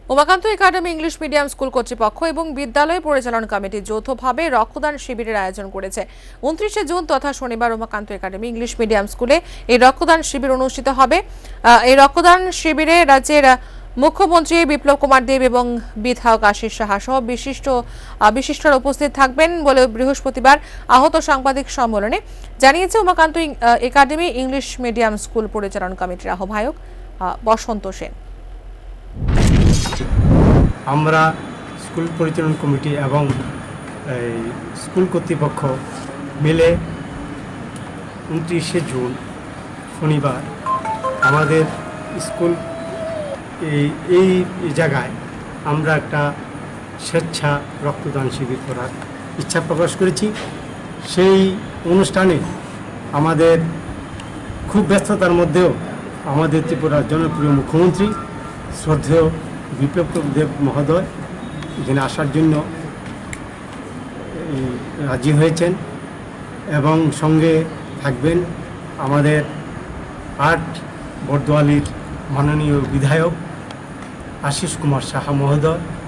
Umakanta academy English medium school কর্তৃপক্ষ এবং বিদ্যালয় পরিচালন কমিটি যৌথভাবে রক্তদান শিবিরের আয়োজন করেছে। 29 জুন তথা শনিবার উমাকান্ত একাডেমি ইংলিশ মিডিয়াম স্কুলে এই রক্তদান শিবির অনুষ্ঠিত হবে। এই রক্তদান শিবিরে রাজ্যের মুখ্যমন্ত্রী বিপ্লব কুমার দেব এবং বিধায়ক আশিস সাহা সহ বিশিষ্টরা উপস্থিত থাকবেন বলে বৃহস্পতিবার আহত সাংবাদিক সম্মেলনে জানিয়েছে Umakanta academy English medium school পরিচালন কমিটির আহ্বায়ক বসন্ত সেন। আমরা স্কুল পরিচালন কমিটি এবং স্কুল কর্তৃপক্ষ মিলে 29 জুন শনিবার আমাদের স্কুল এই জায়গায় আমরা একটা স্বেচ্ছা রক্তদান শিবির করার ইচ্ছা প্রকাশ করেছি। সেই অনুষ্ঠানে আমাদের খুব ব্যস্ততার মধ্যেও আমাদের ত্রিপুরার জনপ্রিয় মুখ্যমন্ত্রী শ্রদ্ধেয় বিপ্লব দেব মহোদয় এখানে আসার জন্য রাজি হয়েছেন এবং সঙ্গে থাকবেন আমাদের আট বরদোয়ালির মাননীয় বিধায়ক আশিস কুমার সাহা মহোদয়।